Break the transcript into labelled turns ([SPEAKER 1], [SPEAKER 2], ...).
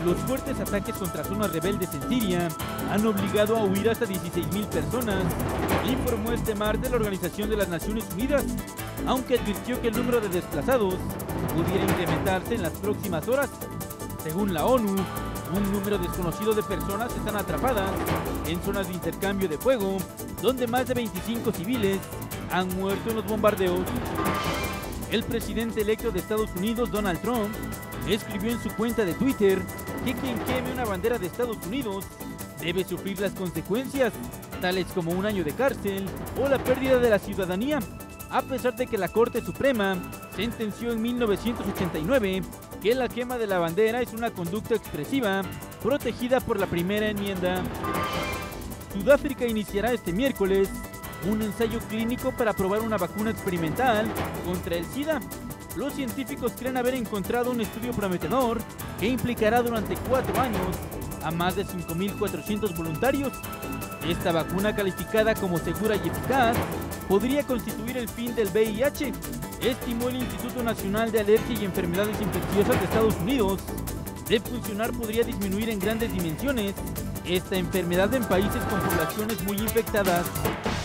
[SPEAKER 1] Los fuertes ataques contra zonas rebeldes en Siria han obligado a huir hasta 16.000 personas, informó este martes la Organización de las Naciones Unidas, aunque advirtió que el número de desplazados pudiera incrementarse en las próximas horas. Según la ONU, un número desconocido de personas están atrapadas en zonas de intercambio de fuego, donde más de 25 civiles han muerto en los bombardeos. El presidente electo de Estados Unidos, Donald Trump, escribió en su cuenta de Twitter que quien queme una bandera de Estados Unidos debe sufrir las consecuencias, tales como un año de cárcel o la pérdida de la ciudadanía, a pesar de que la Corte Suprema sentenció en 1989 que la quema de la bandera es una conducta expresiva protegida por la primera enmienda. Sudáfrica iniciará este miércoles un ensayo clínico para probar una vacuna experimental contra el SIDA. Los científicos creen haber encontrado un estudio prometedor que implicará durante 4 años a más de 5.400 voluntarios. Esta vacuna, calificada como segura y eficaz, podría constituir el fin del VIH, estimó el Instituto Nacional de Alergia y Enfermedades Infecciosas de Estados Unidos. De funcionar, podría disminuir en grandes dimensiones esta enfermedad en países con poblaciones muy infectadas.